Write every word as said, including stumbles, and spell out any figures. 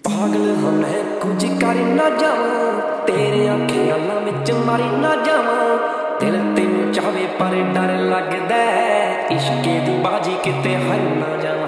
पागल हाँ मैं कुछ कर ना जावां, तेरे ख्यालां विच मर ना जावां। दिल तेनू चाहे पर डर लगदा, इश्के दी बाजी किते हार ना जावां।